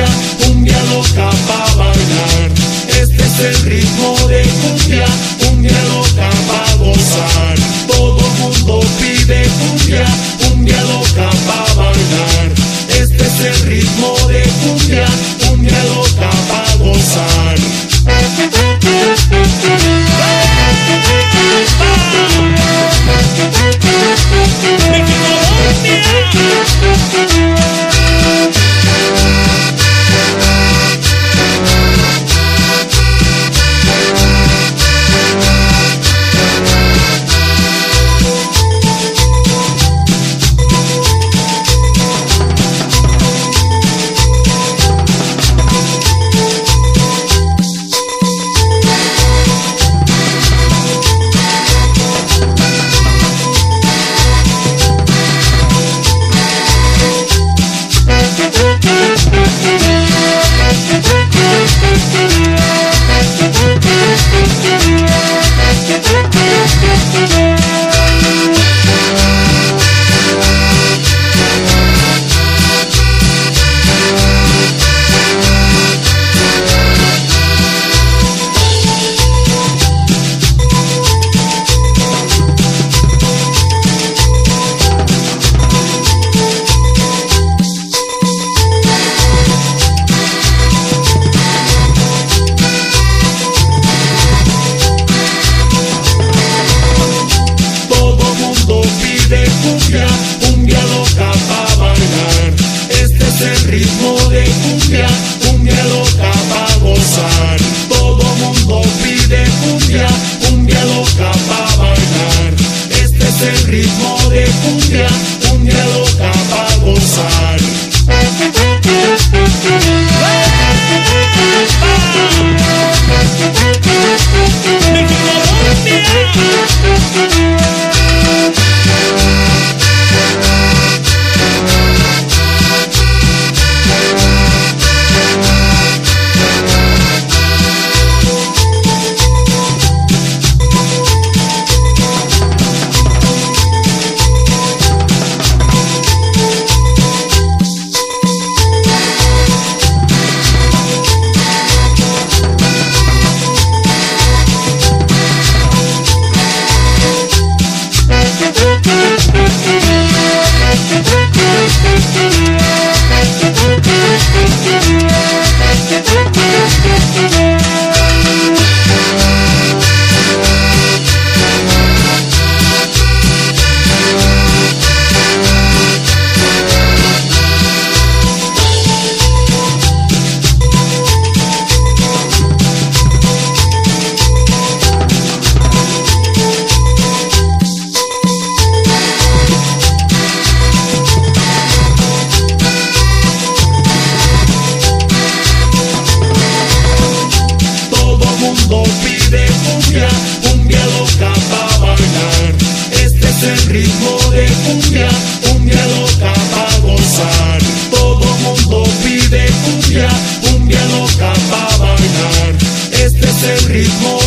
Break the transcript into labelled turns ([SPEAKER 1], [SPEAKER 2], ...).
[SPEAKER 1] cumbia loca pa' bailar. Este es el ritmo de cumbia loca pa' gozar. Todo mundo pide cumbia loca pa' bailar. Este es el ritmo de cumbia loca pa' gozar. Cumbia loca pa' bailar. Este es el ritmo de cumbia loca pa' gozar. Todo mundo pide cumbia loca pa' bailar. Este es el ritmo de cumbia loca pa' gozar. Cumbia loca pa' bailar. Este es el ritmo de cumbia loca pa' gozar. Todo mundo pide cumbia loca pa' bailar. Este es el ritmo